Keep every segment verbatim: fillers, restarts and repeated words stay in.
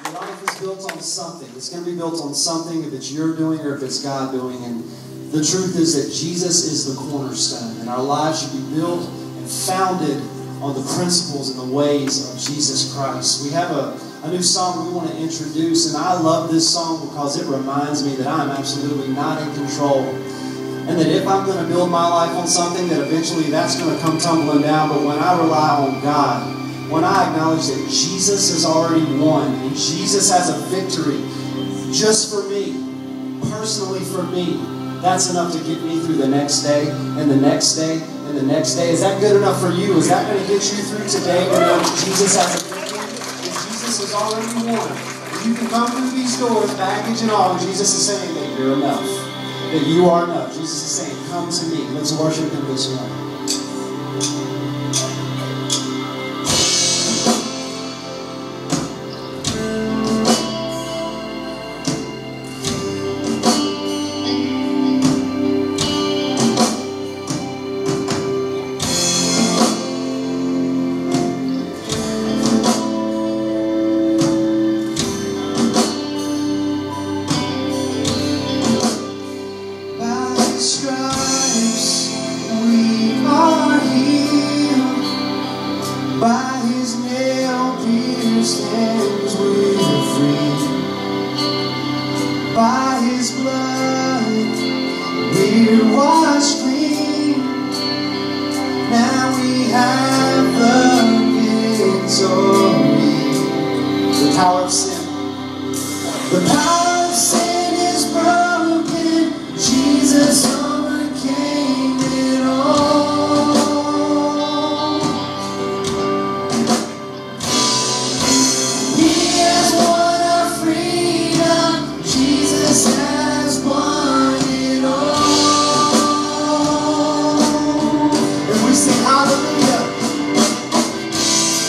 Your life is built on something. It's going to be built on something, if it's your doing or if it's God doing. And the truth is that Jesus is the cornerstone, and our lives should be built and founded on the principles and the ways of Jesus Christ. We have a, a new song we want to introduce, and I love this song because it reminds me that I'm absolutely not in control. And that if I'm going to build my life on something, that eventually that's going to come tumbling down. But when I rely on God, when I acknowledge that Jesus has already won, and Jesus has a victory just for me, personally for me, that's enough to get me through the next day, and the next day, and the next day. Is that good enough for you? Is that going to get you through today to know that Jesus has a victory? That Jesus has already won. And you can come through these doors, baggage and all, and Jesus is saying that you're enough. That you are enough. Jesus is saying, come to me. Let's worship Him this morning.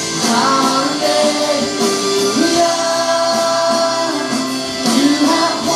Hallelujah, you have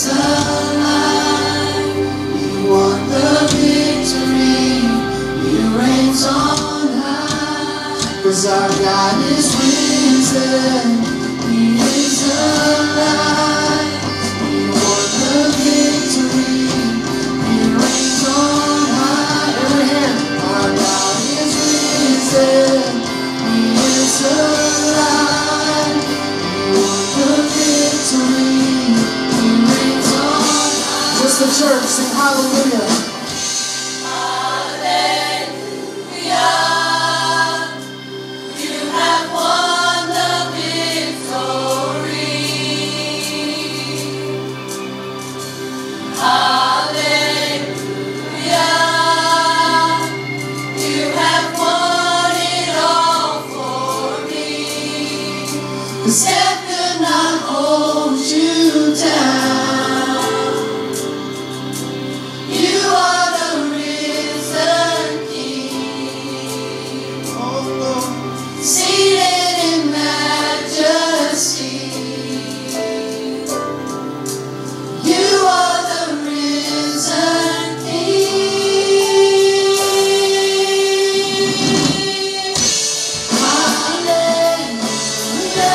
alive. You won the victory. You reign on high. 'Cause our God is risen. He is alive. He won the victory. He reigns on high. Every hand. Our God is risen. He is alive. He won the victory. He reigns on high. Just the church sing hallelujah. Death could not hold you down. You are the risen King. Oh Lord. Seated in majesty. You are the risen King. Hallelujah.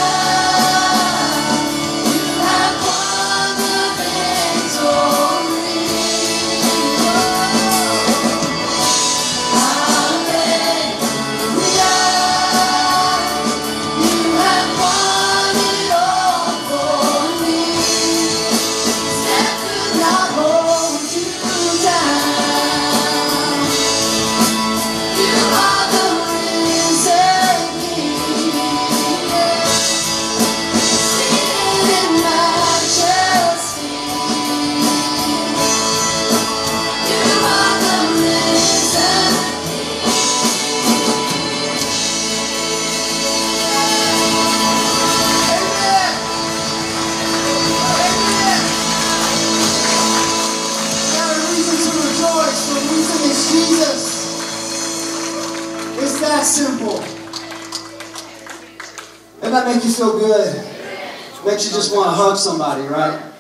Jesus. It's that simple. Doesn't that make you feel good? Makes you just want to hug somebody, right?